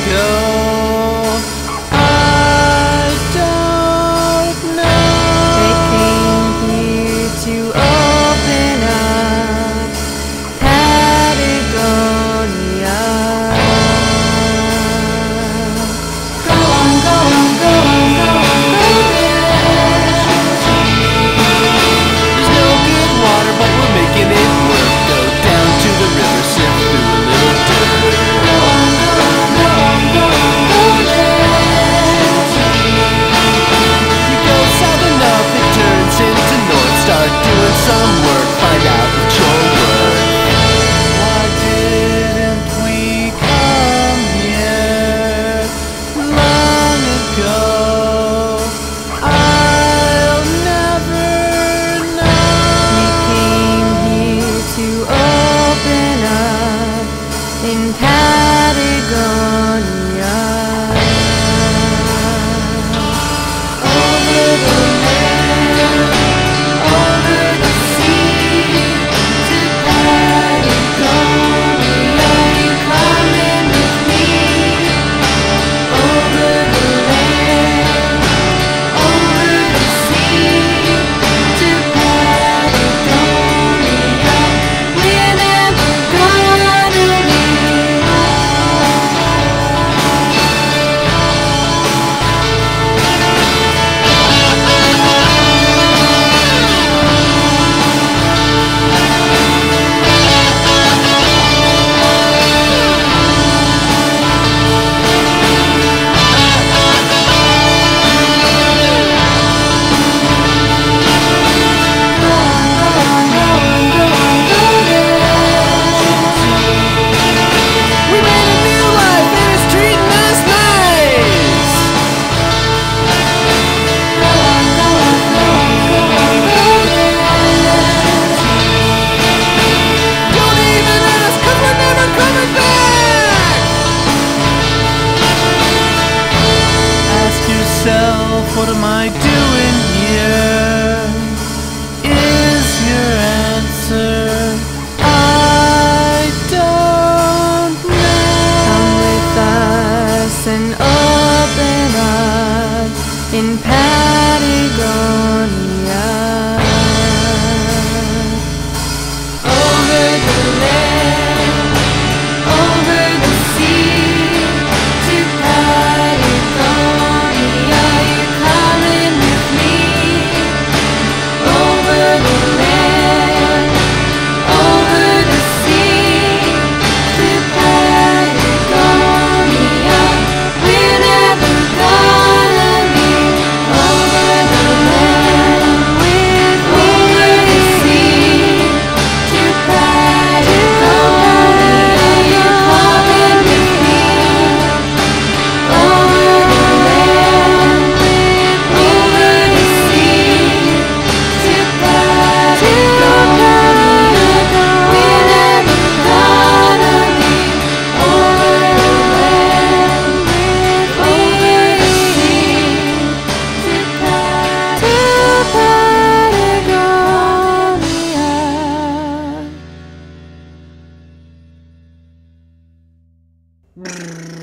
go? I don't know. They came here to open up Patagonia. Go on, go on, go on, go on, go there. There's no good water, but we're making it work. Go down to the river, sift through a little dirt. Go on, go on, go on, go on, go there. You go south enough, it turns into north. Start doing some work, find out what you're worth. Why didn't we come here long ago? I'll never know. We came here to open up in Patagonia. Over the land, over the sea, to Patagonia. You coming with me? Over the land, over the sea, to Patagonia. We're never gonna leave. We made a new life and it's treating us nice. Don't even ask, 'cause we're never coming back. Ask yourself, what am I doing here? Is your answer I don't know. Come with us and open up in Patagonia. Over the land, over the sea, to Patagonia. You're coming with me. Over the land, over the sea, to Patagonia. We're never gonna leave. Over the land, over the sea, to Patagonia. You're coming with me. Over the land, over the sea, to Patagonia. We're never gonna leave. Over the land, over the sea, to Patagonia.